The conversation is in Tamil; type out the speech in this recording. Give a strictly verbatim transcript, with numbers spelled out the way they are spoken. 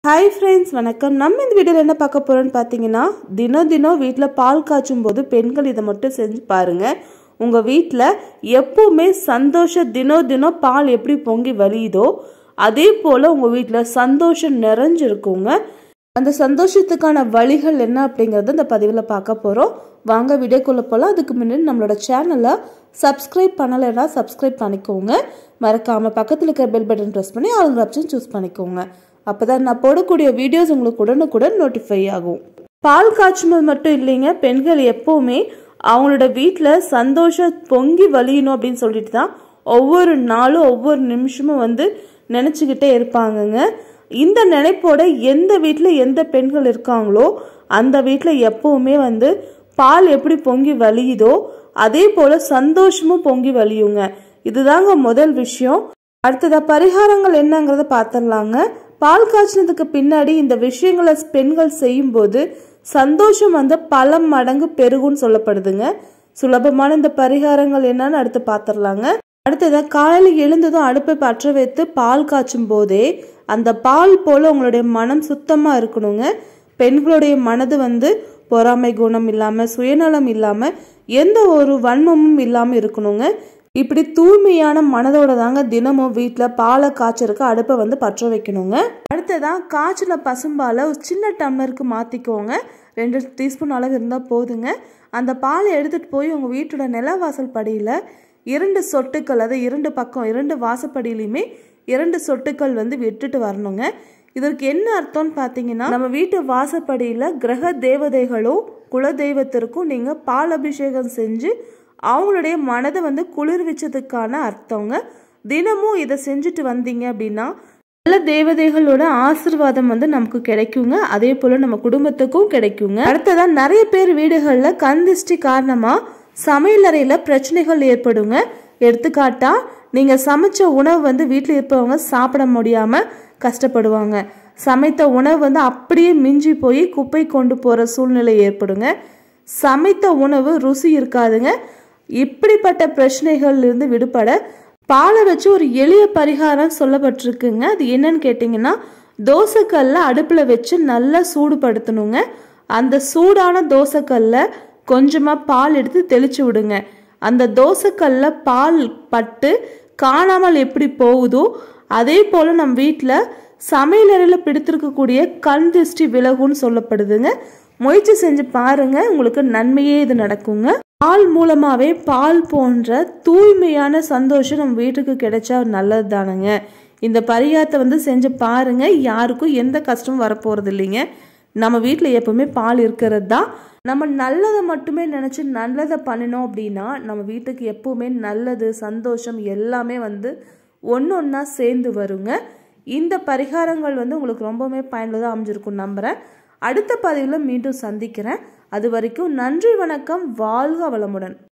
Hi friends, வணக்கம். நம்ம இந்த வீடியோல என்ன பார்க்க போறோம்னு பாத்தீங்கன்னா, தினம் தினம் வீட்ல பால் காய்ச்சும் போது பெண்கள் இத மட்டும் செஞ்சு பாருங்க. உங்க வீட்ல எப்பவுமே சந்தோஷம் தினம் தினம் பால் எப்படி பொங்கி வழியுதோ, அதே போல உங்க வீட்ல சந்தோஷம் நிறைஞ்சிருக்குங்க. அந்த சந்தோஷத்துக்கான வழிகள் என்ன அப்படிங்கறத இந்த பதிவுல பார்க்க போறோம். வாங்க வீடியோக்குள்ள போலாம். அதுக்கு முன்னாடி நம்மளோட சேனலை சப்ஸ்கிரைப் பண்ணலைன்னா சப்ஸ்கிரைப் பண்ணிக்கோங்க. மறக்காம பக்கத்துல இருக்க பெல் பட்டன் பிரஸ் பண்ணி ஆல் ஆப்ஷன் சூஸ் பண்ணிக்கோங்க. அப்பதான் நான் போடக்கூடிய வீடியோஸ் உங்களுக்கு உடனுக்குடன் நோட்டிஃபை ஆகும். பால் காய்ச்சும்போது மட்டும் இல்லைங்க, பெண்கள் எப்பவுமே அவங்களோட வீட்டில் சந்தோஷம் பொங்கி வழியணும் அப்படின்னு சொல்லிட்டு தான் ஒவ்வொரு நாளும் ஒவ்வொரு நிமிஷமும் வந்து நினச்சிக்கிட்டே இருப்பாங்கங்க. இந்த நினைப்போட எந்த வீட்டில் எந்த பெண்கள் இருக்காங்களோ அந்த வீட்டில் எப்பவுமே வந்து பால் எப்படி பொங்கி வழியுதோ அதே போல சந்தோஷமும் பொங்கி வழியுங்க. இதுதாங்க முதல் விஷயம். அடுத்ததா பரிகாரங்கள் என்னங்கிறத பார்த்துடலாங்க. பால் காய்ச்சினதுக்கு பின்னாடி இந்த விஷயங்களை பெண்கள் செய்யும் போது சந்தோஷம் வந்து பல மடங்கு பெருகுன்னு சொல்லப்படுதுங்க. சுலபமான இந்த பரிகாரங்கள் என்னன்னு அடுத்து பார்த்துடலாங்க. அடுத்ததா காலையில் எழுந்ததும் அடுப்பை பற்ற வைத்து பால் காய்ச்சும் போதே அந்த பால் போல உங்களுடைய மனம் சுத்தமா இருக்கணுங்க. பெண்களுடைய மனது வந்து பொறாமை குணம் இல்லாம சுயநலம் இல்லாம எந்த ஒரு வன்மமும் இல்லாம இருக்கணுங்க. இப்படி தூய்மையான மனதோட தாங்க தினமும் வீட்டில் பாலை காய்ச்சறதுக்கு அடுப்பை வந்து பற்ற வைக்கணுங்க. அடுத்ததான் காய்ச்சின பசும்பாலை ஒரு சின்ன டம்ளருக்கு மாற்றிக்கோங்க. ரெண்டு டீஸ்பூன் அளவு இருந்தால் போதுங்க. அந்த பாலை எடுத்துகிட்டு போய் உங்கள் வீட்டோட நிலவாசல் படியில் இரண்டு சொட்டுக்கள், அதை இரண்டு பக்கம் இரண்டு வாசப்படியிலையுமே இரண்டு சொட்டுக்கள் வந்து விட்டுட்டு வரணுங்க. இதற்கு என்ன அர்த்தம்னு பார்த்தீங்கன்னா, நம்ம வீட்டு வாசப்படியில் கிரக தேவதைகளும் குலதெய்வத்திற்கும் நீங்கள் பால் அபிஷேகம் செஞ்சு அவங்களுடைய மனதை வந்து குளிர்விச்சதுக்கான அர்த்தங்க. தினமும் இதை செஞ்சுட்டு வந்தீங்க அப்படின்னா நல்ல தேவதைகளோட ஆசீர்வாதம் வந்து நமக்கு கிடைக்குங்க. அதே போல நம்ம குடும்பத்துக்கும் கிடைக்குங்க. அடுத்ததான் நிறைய பேர் வீடுகளில் கண் திருஷ்டி காரணமா சமையலறையில பிரச்சனைகள் ஏற்படுங்க. எடுத்துக்காட்டா, நீங்க சமைச்ச உணவு வந்து வீட்டில் இருப்பவங்க சாப்பிட முடியாம கஷ்டப்படுவாங்க. சமைத்த உணவு வந்து அப்படியே மிஞ்சி போய் குப்பை கொண்டு போற சூழ்நிலை ஏற்படுங்க. சமைத்த உணவு ருசி இருக்காதுங்க. இப்படிப்பட்ட பிரச்சனைகள் இருந்து விடுபட பாலை வச்சு ஒரு எளிய பரிகாரம் சொல்லப்பட்டிருக்குங்க. அது என்னன்னு கேட்டிங்கன்னா, தோசைக்கல்ல அடுப்பில் வச்சு நல்லா சூடுபடுத்தணுங்க. அந்த சூடான தோசைக்கல்ல கொஞ்சமாக பால் எடுத்து தெளிச்சு விடுங்க. அந்த தோசைக்கல்ல பால் பட்டு காணாமல் எப்படி போகுதோ அதே போல் நம்ம வீட்டில் சமையலறையில் பிடித்திருக்கக்கூடிய கண் திருஷ்டி விலகுன்னு சொல்லப்படுதுங்க. முயற்சி செஞ்சு பாருங்க, உங்களுக்கு நன்மையே இது நடக்குங்க. பால் மூலமாவே பால் போன்ற தூய்மையான சந்தோஷம் நம்ம வீட்டுக்கு கிடைச்சா நல்லது தானுங்க. இந்த பரிகாரத்தை வந்து செஞ்சு பாருங்க, யாருக்கும் எந்த கஷ்டமும் வரப்போறது இல்லைங்க. நம்ம வீட்டில் எப்பவுமே பால் இருக்கிறது தான். நம்ம நல்லதை மட்டுமே நினச்சி நல்லதை பண்ணினோம் அப்படின்னா நம்ம வீட்டுக்கு எப்பவுமே நல்லது சந்தோஷம் எல்லாமே வந்து ஒன்று ஒன்றா சேர்ந்து வருங்க. இந்த பரிகாரங்கள் வந்து உங்களுக்கு ரொம்பவுமே பயனுள்ளதாக அமைஞ்சிருக்கும் நம்புகிறேன். அடுத்த பதிவில் மீண்டும் சந்திக்கிறேன். அது வரைக்கும் நன்றி, வணக்கம், வாழ்க வளமுடன்.